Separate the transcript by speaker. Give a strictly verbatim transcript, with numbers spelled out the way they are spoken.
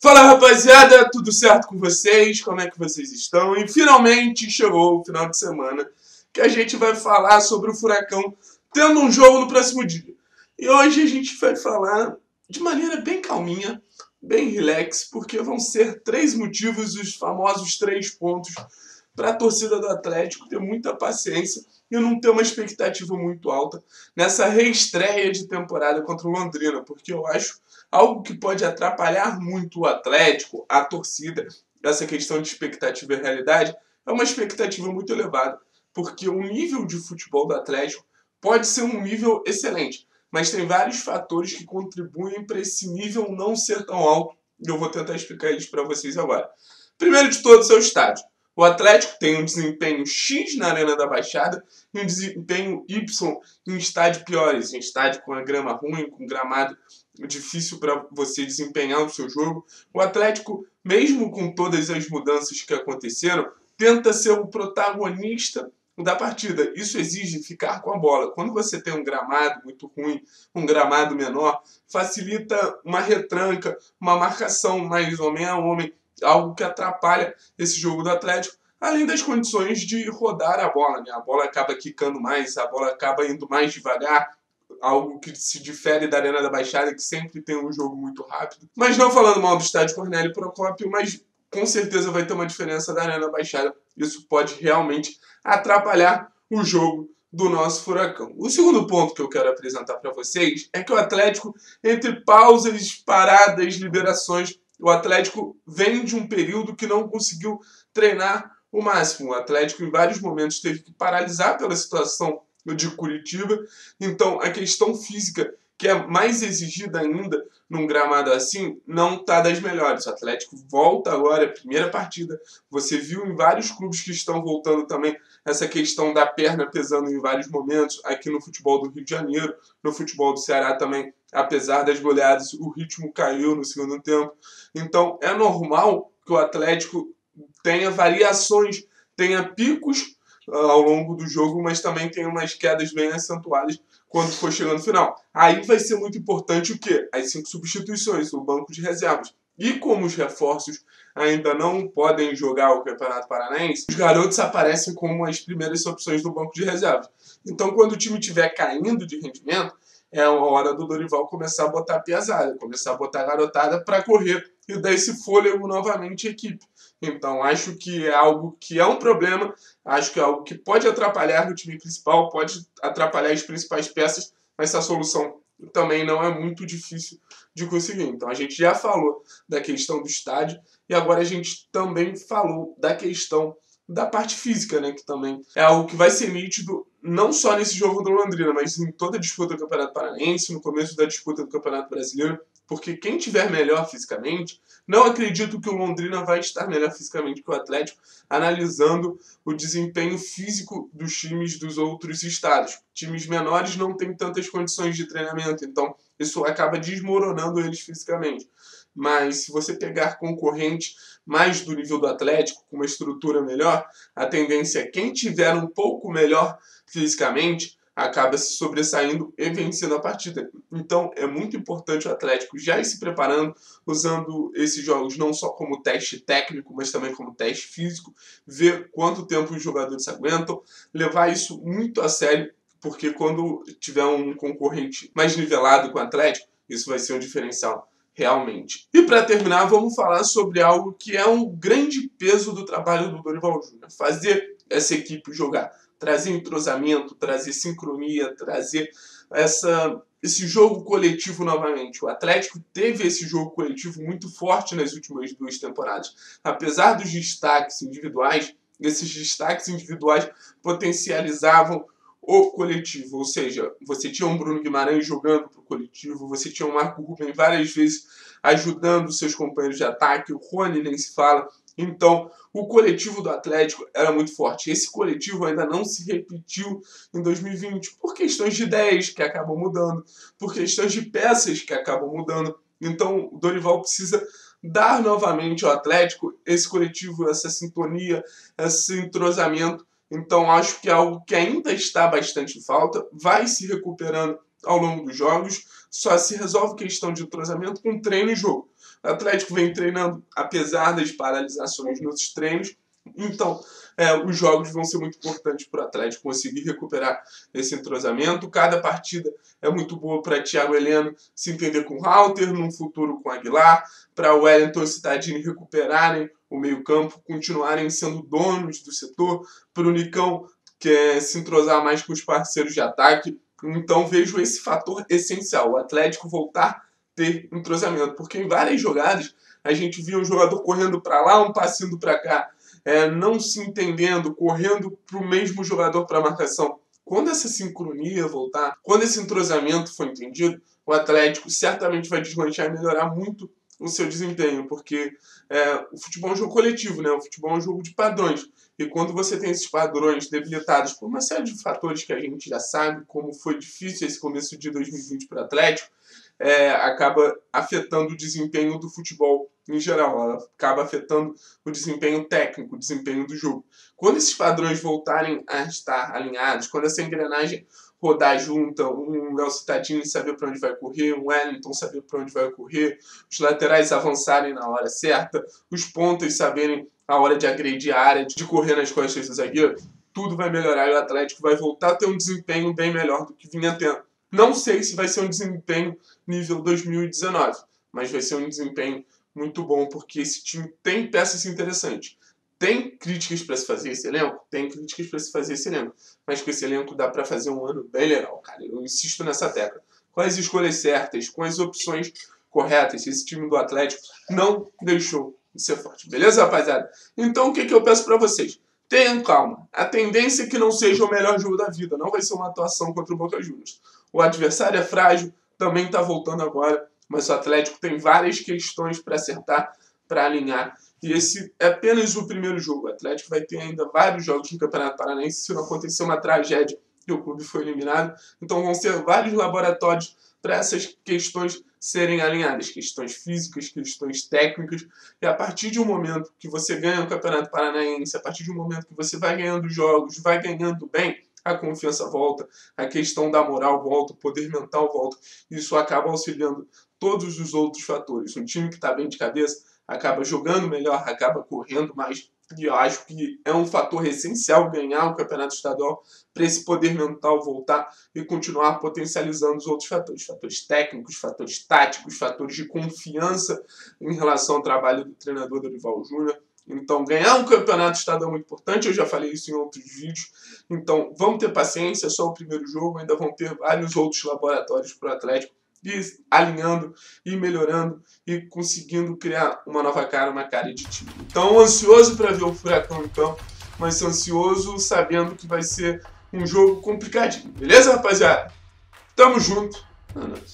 Speaker 1: Fala, rapaziada, tudo certo com vocês? Como é que vocês estão? E finalmente chegou o final de semana que a gente vai falar sobre o Furacão tendo um jogo no próximo dia. E hoje a gente vai falar de maneira bem calminha, bem relax, porque vão ser três motivos, os famosos três pontos, para a torcida do Atlético ter muita paciência e não ter uma expectativa muito alta nessa reestreia de temporada contra o Londrina, porque eu acho algo que pode atrapalhar muito o Atlético, a torcida, essa questão de expectativa e realidade, é uma expectativa muito elevada, porque o nível de futebol do Atlético pode ser um nível excelente, mas tem vários fatores que contribuem para esse nível não ser tão alto, e eu vou tentar explicar eles para vocês agora. Primeiro de todos é o estádio. O Atlético tem um desempenho X na Arena da Baixada e um desempenho Y em estádios piores, em estádio com a grama ruim, com gramado difícil para você desempenhar o seu jogo. O Atlético, mesmo com todas as mudanças que aconteceram, tenta ser o protagonista da partida. Isso exige ficar com a bola. Quando você tem um gramado muito ruim, um gramado menor, facilita uma retranca, uma marcação mais homem a homem, algo que atrapalha esse jogo do Atlético, além das condições de rodar a bola, né? A bola acaba quicando mais, a bola acaba indo mais devagar, algo que se difere da Arena da Baixada, que sempre tem um jogo muito rápido. Mas não falando mal do estádio Cornélio Procópio, mas com certeza vai ter uma diferença da Arena da Baixada. Isso pode realmente atrapalhar o jogo do nosso Furacão. O segundo ponto que eu quero apresentar para vocês é que o Atlético, entre pausas, paradas, liberações, o Atlético vem de um período que não conseguiu treinar o máximo. O Atlético, em vários momentos, teve que paralisar pela situação de Curitiba. Então, a questão física, que é mais exigida ainda num gramado assim, não está das melhores. O Atlético volta agora, primeira partida. Você viu em vários clubes que estão voltando também essa questão da perna pesando em vários momentos. Aqui no futebol do Rio de Janeiro, no futebol do Ceará também, apesar das goleadas, o ritmo caiu no segundo tempo. Então, é normal que o Atlético tenha variações, tenha picos uh, ao longo do jogo, mas também tenha umas quedas bem acentuadas quando for chegando no final. Aí vai ser muito importante o quê? As cinco substituições, o banco de reservas. E como os reforços ainda não podem jogar o Campeonato Paranaense, os garotos aparecem como as primeiras opções do banco de reservas. Então, quando o time estiver caindo de rendimento, é a hora do Dorival começar a botar pesada, começar a botar a garotada para correr e dar esse fôlego novamente à equipe. Então, acho que é algo que é um problema, acho que é algo que pode atrapalhar no time principal, pode atrapalhar as principais peças, mas essa solução também não é muito difícil de conseguir. Então, a gente já falou da questão do estádio e agora a gente também falou da questão da parte física, né, que também é algo que vai ser nítido não só nesse jogo do Londrina, mas em toda a disputa do Campeonato Paranaense, no começo da disputa do Campeonato Brasileiro, porque quem tiver melhor fisicamente, não acredito que o Londrina vai estar melhor fisicamente que o Atlético, analisando o desempenho físico dos times dos outros estados. Times menores não têm tantas condições de treinamento, então isso acaba desmoronando eles fisicamente. Mas se você pegar concorrente mais do nível do Atlético, com uma estrutura melhor, a tendência é quem tiver um pouco melhor fisicamente acaba se sobressaindo e vencendo a partida. Então é muito importante o Atlético já ir se preparando, usando esses jogos não só como teste técnico, mas também como teste físico, ver quanto tempo os jogadores aguentam, levar isso muito a sério, porque quando tiver um concorrente mais nivelado com o Atlético, isso vai ser um diferencial realmente. E para terminar, vamos falar sobre algo que é um grande peso do trabalho do Dorival Júnior. Fazer essa equipe jogar, trazer entrosamento, trazer sincronia, trazer essa, esse jogo coletivo novamente. O Atlético teve esse jogo coletivo muito forte nas últimas duas temporadas. Apesar dos destaques individuais, esses destaques individuais potencializavam o coletivo, ou seja, você tinha um Bruno Guimarães jogando para o coletivo, você tinha um Marco Ruben várias vezes ajudando seus companheiros de ataque, o Rony nem se fala. Então, o coletivo do Atlético era muito forte. Esse coletivo ainda não se repetiu em dois mil e vinte por questões de ideias que acabam mudando, por questões de peças que acabam mudando. Então, o Dorival precisa dar novamente ao Atlético esse coletivo, essa sintonia, esse entrosamento. Então, acho que é algo que ainda está bastante em falta, vai se recuperando ao longo dos jogos, só se resolve questão de entrosamento com treino e jogo. O Atlético vem treinando, apesar das paralisações nos treinos, então é, os jogos vão ser muito importantes para o Atlético conseguir recuperar esse entrosamento. Cada partida é muito boa para Thiago Heleno se entender com o Halter, num futuro com o Aguilar, para o Wellington e o Cittadini recuperarem o meio-campo, continuarem sendo donos do setor, para o Nicão que é se entrosar mais com os parceiros de ataque. Então vejo esse fator essencial, o Atlético voltar a ter entrosamento, porque em várias jogadas a gente via um jogador correndo para lá, um passinho para cá, é, não se entendendo, correndo para o mesmo jogador para a marcação. Quando essa sincronia voltar, quando esse entrosamento for entendido, o Atlético certamente vai deslanchar e melhorar muito o seu desempenho, porque é, o futebol é um jogo coletivo, né? O futebol é um jogo de padrões. E quando você tem esses padrões debilitados por uma série de fatores que a gente já sabe, como foi difícil esse começo de dois mil e vinte para o Atlético, é, acaba afetando o desempenho do futebol em geral, ela acaba afetando o desempenho técnico, o desempenho do jogo. Quando esses padrões voltarem a estar alinhados, quando essa engrenagem rodar junta, um Léo Cittadini saber para onde vai correr, um Wellington saber para onde vai correr, os laterais avançarem na hora certa, os pontas saberem a hora de agredir a área, de correr nas costas do zagueiro, tudo vai melhorar e o Atlético vai voltar a ter um desempenho bem melhor do que vinha tendo. Não sei se vai ser um desempenho nível dois mil e dezenove, mas vai ser um desempenho muito bom, porque esse time tem peças interessantes. Tem críticas para se fazer esse elenco? Tem críticas para se fazer esse elenco. Mas com esse elenco dá para fazer um ano bem legal, cara. Eu insisto nessa tecla. Com as escolhas certas, com as opções corretas, esse time do Atlético não deixou de ser forte. Beleza, rapaziada? Então, o que, que eu peço para vocês? Tenham calma. A tendência é que não seja o melhor jogo da vida. Não vai ser uma atuação contra o Boca Juniors. O adversário é frágil, também está voltando agora. Mas o Atlético tem várias questões para acertar, para alinhar. E esse é apenas o primeiro jogo. O Atlético vai ter ainda vários jogos no Campeonato Paranaense se não acontecer uma tragédia e o clube foi eliminado. Então vão ser vários laboratórios para essas questões serem alinhadas. Questões físicas, questões técnicas. E a partir de um momento que você ganha o Campeonato Paranaense, a partir de um momento que você vai ganhando jogos, vai ganhando bem, a confiança volta, a questão da moral volta, o poder mental volta. Isso acaba auxiliando todos os outros fatores. Um time que está bem de cabeça acaba jogando melhor, acaba correndo mais. E eu acho que é um fator essencial ganhar o campeonato estadual para esse poder mental voltar e continuar potencializando os outros fatores. Fatores técnicos, fatores táticos, fatores de confiança em relação ao trabalho do treinador Dorival Júnior. Então, ganhar um campeonato estadual é muito importante, eu já falei isso em outros vídeos. Então, vamos ter paciência, é só o primeiro jogo, ainda vão ter vários outros laboratórios para o Atlético, e alinhando, e melhorando, e conseguindo criar uma nova cara, uma cara de time. Então, ansioso para ver o Furacão, então, mas ansioso sabendo que vai ser um jogo complicadinho. Beleza, rapaziada? Tamo junto.